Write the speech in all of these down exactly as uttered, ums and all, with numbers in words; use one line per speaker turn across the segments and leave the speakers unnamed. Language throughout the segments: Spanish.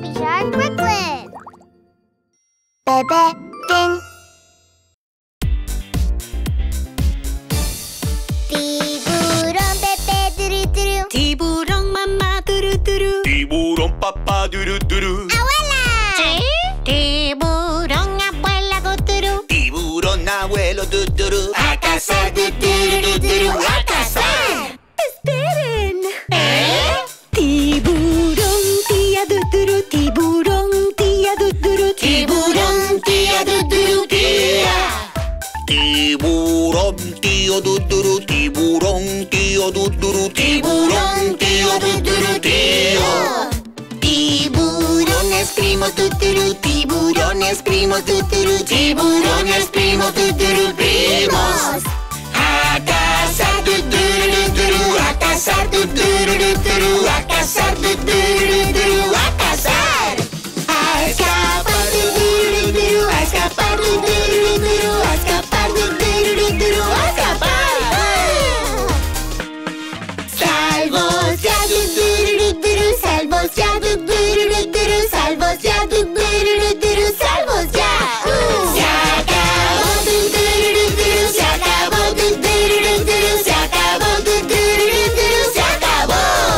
Baby Shark Brooklyn. Bebe Fin. Tiburón bebé duru duru.
Tiburón mamá duru duru.
Tiburón papá duru duru.
¡Abuela!
¿Sí? Tiburón abuela duru.
Tiburón abuelo duru. A cazar duru duru. A cazar.
¡Esperen! ¿Eh? Tiburón tía duru. Tiburón tía duru.
Tiburón tía duru tía. Tiburón tío duru. Tiburón tío duru. Tiburón tío duru tío. Tiburones primos duru. Tiburones primos duru. Tiburones primos duru primos. A cazar duru duru. A cazar duru duru. A cazar duru duru. A cazar. A escapar duru duru. A escapar duru duru. A escapar duru duru. A escapar. Salvos ya duru duru. Salvos ya duru duru. Salvos ya duru duru. Salvos ya. Se acabó duru duru. Se acabó duru duru. Se acabó duru duru. Se acabó.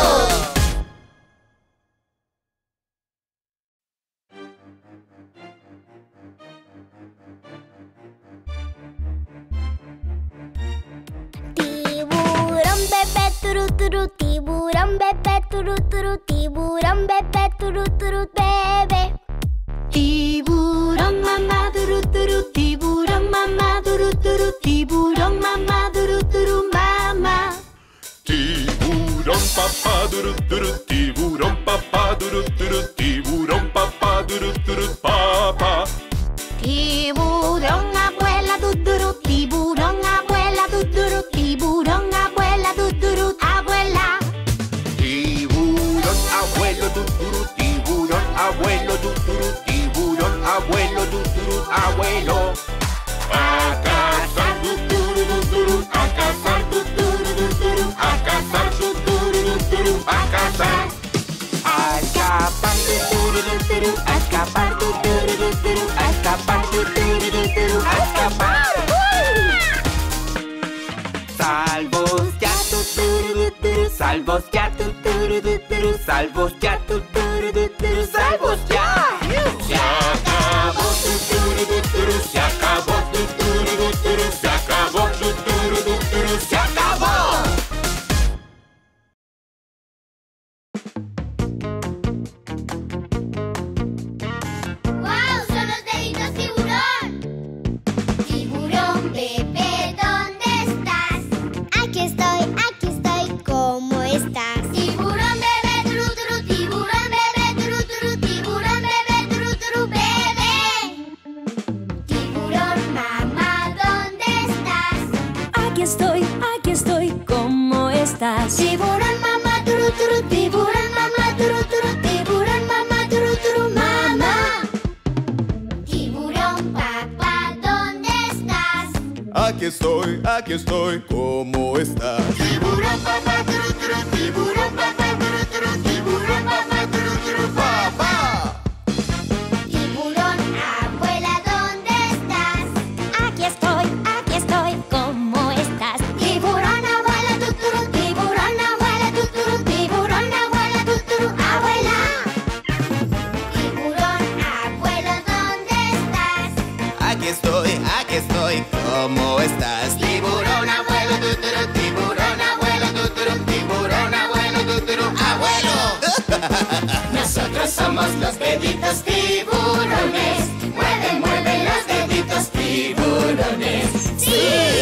Tiburón bebé turu turu. Tiburón bebé turu turu. Tiburón bebé turu turu bebé.
Tiburón mamá duru duru. Tiburón mamá duru duru. Tiburón mamá duru duru mamá.
Tiburón papá duru duru. Tiburón papá duru duru. Tiburón papá duru duru papá.
Tiburón abuela duduru. Tiburón abuela duduru. Tiburón abuela duduru abuela.
Tiburón abuelo duru. Tiburón abuelo duru. Tiburón abuelo duru abuelo. A cazar duru duru. A cazar duru duru. A cazar duru duru. A cazar. A escapar duru duru. A escapar duru duru. A escapar duru duru. A escapar. Salvos ya duru duru. Salvos ya duru duru. Salvos ya duru duru. Salvos ya. Se acabó duru duru. Se acabó duru duru. Se acabó duru duru. Se acabó.
¡Wow! ¡Son los deditos tiburón! Tiburón bebé, ¿dónde estás? Aquí estoy, aquí estoy, ¿cómo estás? Tiburón bebé, turu turu, tiburón bebé, turu turu, tiburón bebé, turu turu, bebé. Tiburón mamá, ¿dónde estás?
Aquí estoy, aquí estoy, ¿cómo estás?
Tiburón mamá, turu turu, tiburón mamá, turu turu, tiburón mamá, turu turu, mamá. Tiburón papá, ¿dónde estás?
Aquí estoy, aquí estoy, ¿cómo estás?
Tiburón papá, turu turu, tiburón papá, turu turu, tiburón papá, turu turu, papá. Tiburón abuela, ¿dónde estás?
Aquí estoy, aquí estoy, ¿cómo estás?
Tiburón abuela, tuturu, tiburón abuela, tuturu, tiburón abuela, tuturu, abuela. Tiburón abuelo, ¿dónde estás?
Aquí estoy, aquí estoy, ¿cómo estás? Tiburón abuelo, tuturu, tiburón abuelo, tuturu, tiburón abuelo, tuturu, abuelo.
Nosotros somos los deditos tiburones. Mueven, mueven los deditos tiburones. ¡Sí!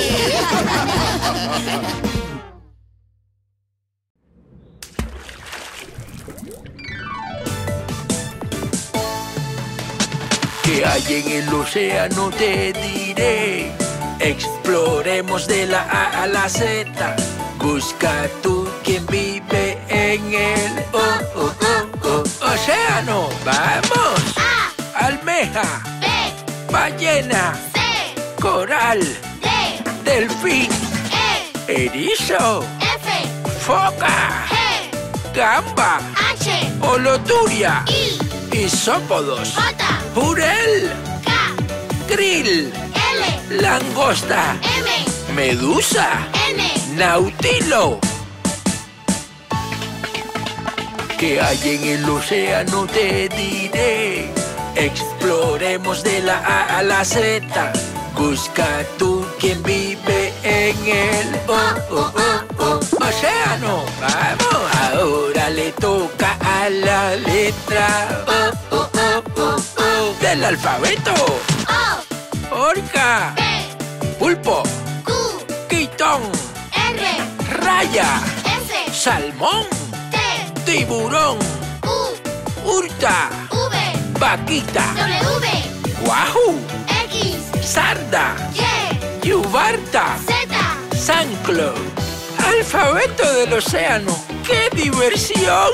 ¿Qué hay en el océano? Te diré. Exploremos de la A a la Z. Busca tú quien vive en el oh, oh, oh, oh, océano. ¡Vamos!
A,
Almeja,
B,
ballena,
C,
coral,
D,
delfín,
E,
erizo,
F,
foca,
G,
gamba,
H,
holoturia
I,
y Isópodos.
J,
Jurel.
K,
Krill.
L,
Langosta.
M,
Medusa.
N.
Nautilo. ¿Qué hay en el océano? Te diré. Exploremos de la A a la Z. Busca tú quien vive en el oh, oh, oh, oh, océano. Vamos, ahora le toca a la letra oh, oh, oh, oh, oh, del alfabeto.
O,
Orca.
P,
Pulpo.
Q,
Quitón.
R,
Raya.
S,
Salmón.
T,
Tiburón.
U,
Hurta.
V,
Vaquita.
W,
Wahoo.
X,
Sarda.
Y,
Yubarta.
Z.
Sanclo. Alfabeto del océano. ¡Qué diversión!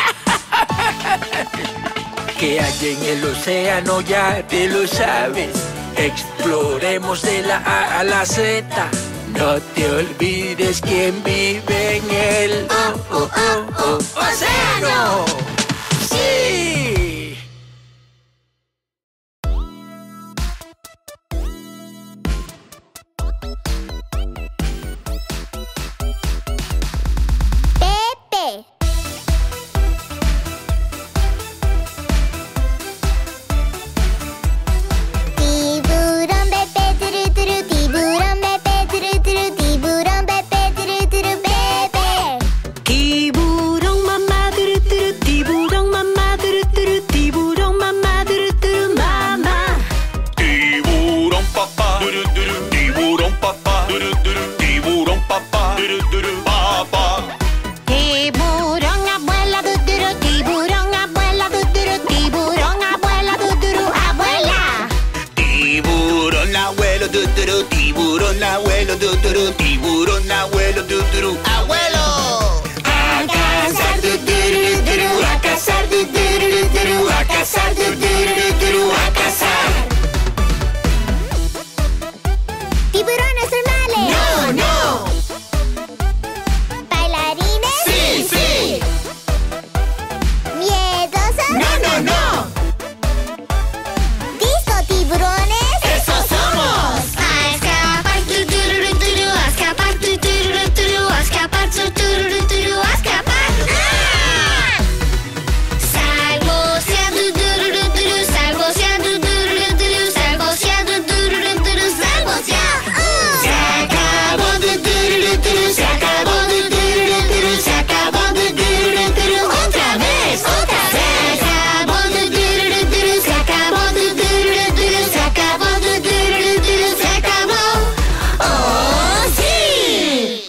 ¿Qué hay en el océano? Ya te lo sabes. Exploremos de la A a la Z. No te olvides quién vive en el oh, oh, oh, oh, océano. ¡Sí!
Pepe. Tiburón Pepe turu turu, tiburón Pepe turu turu, tiburón Pepe turu turu, Pepe.
Tiburón mamá turu turu, tiburón mamá turu turu, tiburón mamá turu turu, mamá.
Tiburón papá, duru, duru. Tiburón papá, duru, duru. Tiburón papá, duru, duru. Papá.
Tiburón abuela tuturu, tiburón abuela tuturu, tiburón abuela tuturu, abuela.
Tiburón abuelo, tuturu. Tiburón abuelo, tuturu. Tiburón abuelo, tuturu. Abuelo.
A cazar tuturu turu, a cazar tuturu turu, a cazar tuturu turu, a cazar. Tiburones normales.
No, no.
Bailarines.
Sí, sí.
Miedosos.
No, no, no.
Disco tiburones.
¡Eso somos!
A escapar tuturu turu, a escapar tuturu turu, a escapar tuturu turu, a escapar. ¡Ah! Salvoseando tuturu turu, salvoseando tuturu turu, salvoseando tuturu turu, salvoseando.
Se acabó tuturu turu, se acabó tuturu turu, se acabó tuturu turu.
Otra vez, otra vez. Se acabó tuturu turu, se acabó tuturu turu, se acabó tuturu turu, se acabó. ¡Oh, sí!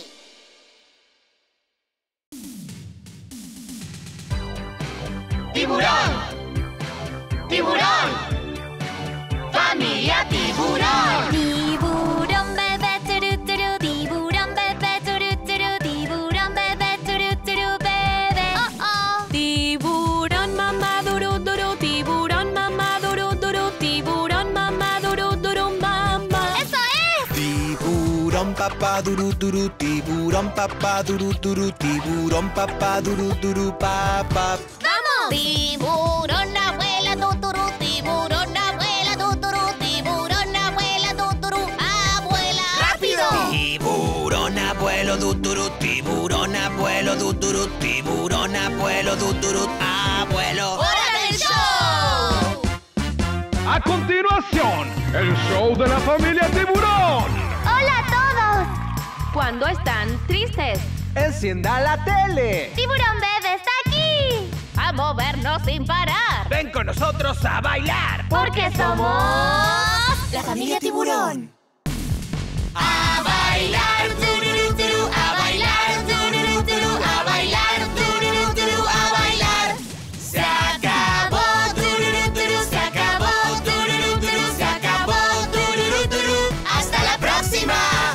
¡Tiburón! ¡Tiburón! ¡Familia tiburón!
Tiburón bebé turu turu, tiburón bebé turu turu, tiburón bebé turu turu, bebé. Oh oh. Tiburón mamá duru duru, tiburón mamá duru duru, tiburón mamá duru duru, mamá.
¡Eso es!
Tiburón papá duru duru, tiburón papá duru duru, tiburón papá duru duru, papá.
¡Vamos! Tiburón abuela tuturu, tiburón abuela tuturu, tiburón abuela tuturu, abuela. ¡Rápido!
Tiburón abuelo duturu, tiburón abuelo duturu, tiburón abuelo duturu, abuelo.
¡Hora del show!
A continuación, el show de la familia Tiburón.
¡Hola a todos!
Cuando están tristes,
¡Encienda la tele!
¡Tiburón bebé está aquí!
a movernos sin parar.
¡Ven con nosotros a bailar!
Porque somos
La familia Tiburón.
a bailar, tururú, turú, a bailar, tururú, turú, a bailar, tururú, turú, a bailar. Se acabó, tururú, turú, se acabó, tururú, turú, se acabó, tururú, turú. Hasta la próxima.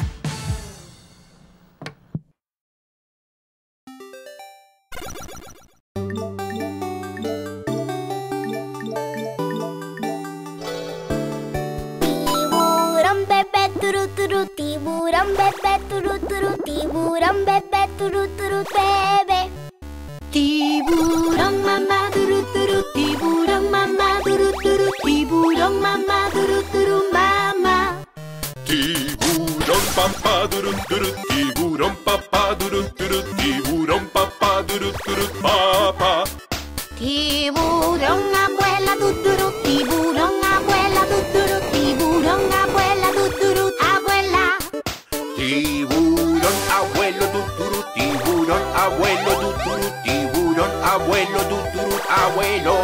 Tiburón bebé turu turu, tiburón bebé turu turu, tiburón bebé turu turu, bebé.
Tiburón mamá, turu turu, tiburón mamá.
papá duru duru, tiburón papá duru duru, tiburón papá duru duru, papá.
Tiburón abuela tuturu, tiburón abuela tuturu, tiburón abuela tuturu, abuela.
Tiburón abuelo tuturu, tiburón abuelo tuturu, tiburón abuelo tuturu, abuelo.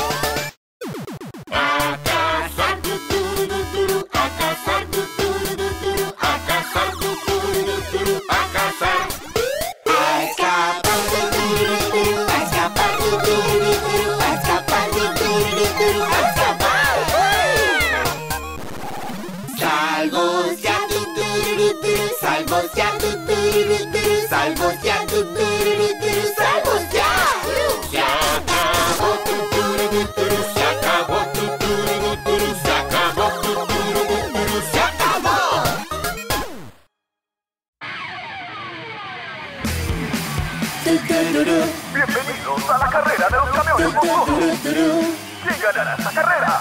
A cazar tuturu tuturu, a cazar tuturu tuturu, a cazar tuturu tuturu, a cazar. A escapar tuturu tuturu, a escapar tuturu tuturu, a escapar tuturu tuturu, a escapar. Salvos ya tuturu tuturu, salvos ya tuturu tuturu, salvos ya tuturu tuturu, salvos ya. Se acabó tuturu tuturu, se acabó tuturu tuturu, se acabó tuturu tuturu, se acabó.
Bienvenidos a la carrera de los camiones monstruosos. ¿Quién ganará esta carrera?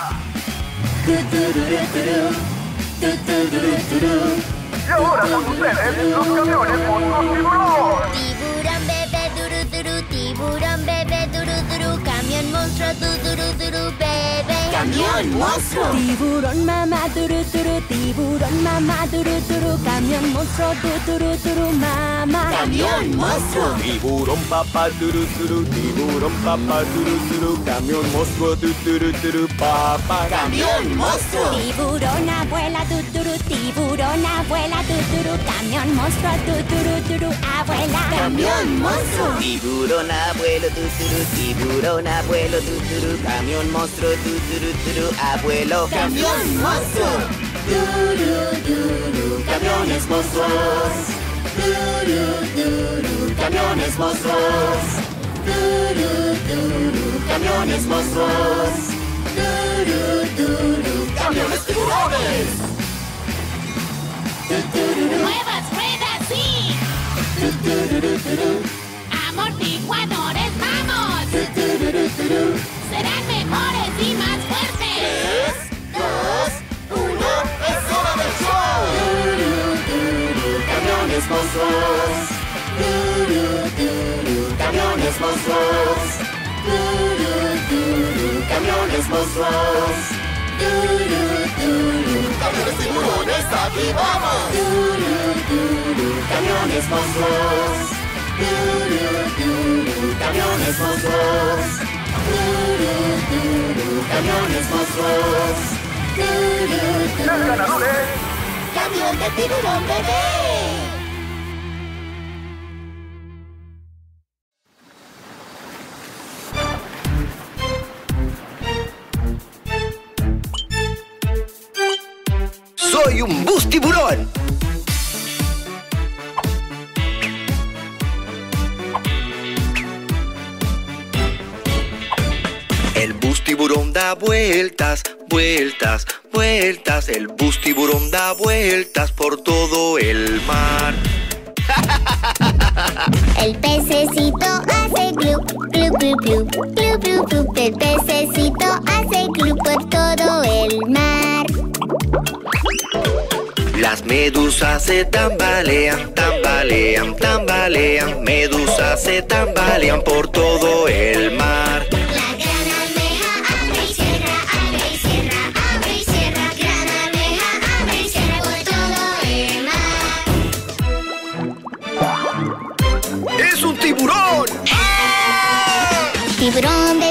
Y ahora con ustedes, los camiones monstruos tiburón.
Tiburón bebé duru duru, tiburón bebé duru duru, camión monstruo du duru duru bebé. Camión monstruo.
Tiburón mamá turu turu, tiburón mamá turu turu, camión monstruo tu turu turu mamá.
Camión monstruo.
Tiburón papá turu turu, tiburón papá turu turu, camión monstruo tu turu turu papá.
Camión monstruo.
Tiburón abuela tu turu, tiburón abuela tu turu, camión monstruo tu turu turu abuela.
Camión monstruo.
Tiburón abuelo tuturu, tiburón abuelo tuturu, camión monstruo tuturu turu abuelo.
Camión monstruo. Duru duru, camiones monstruos. Duru duru, camiones monstruos. Duru duru, camiones monstruos. Duru duru, camiones tiburones.
Nuevas ruedas sí, amortiguadores vamos, serán mejores y más fuertes.
Tres, dos, uno, es hora del show. Duru duru, camiones monstruos. Duru duru, camiones monstruos. Duru duru, camiones monstruos. Duru duru, camiones tiburones, aquí vamos. Duru duru, camiones monstruos. Duru duru, camiones monstruos. Duru duru, camiones monstruos. Duru
El ganador
duru,
es...
camión de tiburón bebé.
¡Soy un bus tiburón! El bus tiburón da vueltas, vueltas, vueltas. El bus tiburón da vueltas por todo el mar.
El pececito hace club, club, club, club, club, club, club. El pececito hace club por todo el mar.
Las medusas se tambalean, tambalean, tambalean. Medusas se tambalean por todo el mar.
La gran almeja abre y cierra, abre y cierra, abre y cierra. Gran almeja abre y cierra por todo el mar.
¡Es un tiburón!
Tiburón de